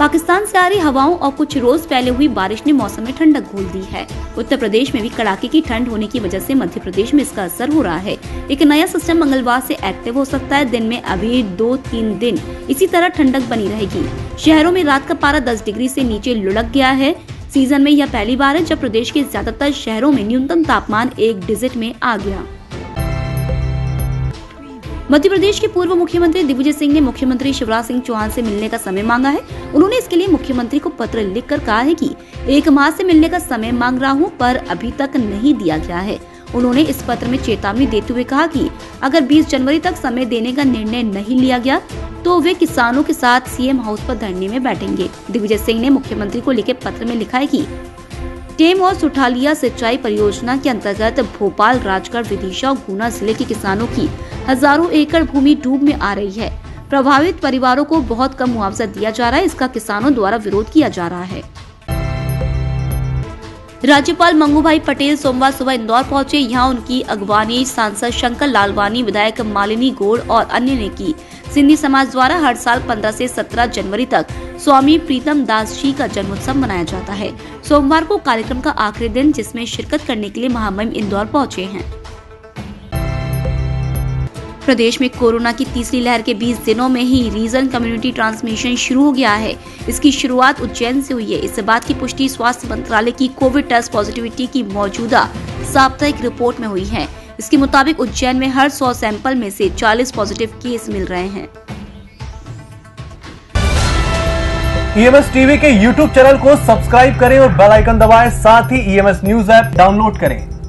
पाकिस्तान से आ रही हवाओं और कुछ रोज पहले हुई बारिश ने मौसम में ठंडक घोल दी है। उत्तर प्रदेश में भी कड़ाके की ठंड होने की वजह से मध्य प्रदेश में इसका असर हो रहा है। एक नया सिस्टम मंगलवार से एक्टिव हो सकता है। दिन में अभी 2-3 दिन इसी तरह ठंडक बनी रहेगी। शहरों में रात का पारा 10 डिग्री से नीचे लुढ़क गया है। सीजन में यह पहली बार है जब प्रदेश के ज्यादातर शहरों में न्यूनतम तापमान 1 डिजिट में आ गया। मध्य प्रदेश के पूर्व मुख्यमंत्री दिग्विजय सिंह ने मुख्यमंत्री शिवराज सिंह चौहान से मिलने का समय मांगा है। उन्होंने इसके लिए मुख्यमंत्री को पत्र लिखकर कहा है कि 1 माह से मिलने का समय मांग रहा हूं, पर अभी तक नहीं दिया गया है। उन्होंने इस पत्र में चेतावनी देते हुए कहा कि अगर 20 जनवरी तक समय देने का निर्णय नहीं लिया गया तो वे किसानों के साथ सीएम हाउस पर धरने में बैठेंगे। दिग्विजय सिंह ने मुख्यमंत्री को लिखे पत्र में लिखा है कि टेम और सुठालिया सिंचाई परियोजना के अंतर्गत भोपाल, राजगढ़, विदिशा और गुना जिले के किसानों की हजारों एकड़ भूमि डूब में आ रही है। प्रभावित परिवारों को बहुत कम मुआवजा दिया जा रहा है। इसका किसानों द्वारा विरोध किया जा रहा है। राज्यपाल मंगूभाई पटेल सोमवार सुबह इंदौर पहुंचे। यहां उनकी अगवानी सांसद शंकर लालवानी, विधायक मालिनी गौड़ और अन्य ने की। सिंधी समाज द्वारा हर साल 15 से 17 जनवरी तक स्वामी प्रीतम दास जी का जन्मोत्सव मनाया जाता है। सोमवार को कार्यक्रम का आखिरी दिन, जिसमें शिरकत करने के लिए महामहिम इंदौर पहुंचे हैं। प्रदेश में कोरोना की तीसरी लहर के 20 दिनों में ही रीजन कम्युनिटी ट्रांसमिशन शुरू हो गया है। इसकी शुरुआत उज्जैन से हुई है। इस बात की पुष्टि स्वास्थ्य मंत्रालय की कोविड टेस्ट पॉजिटिविटी की मौजूदा साप्ताहिक रिपोर्ट में हुई है। इसके मुताबिक उज्जैन में हर 100 सैंपल में से 40 पॉजिटिव केस मिल रहे हैं। EMS टीवी के YouTube चैनल को सब्सक्राइब करें और बेल आइकन दबाएं। साथ ही EMS न्यूज ऐप डाउनलोड करें।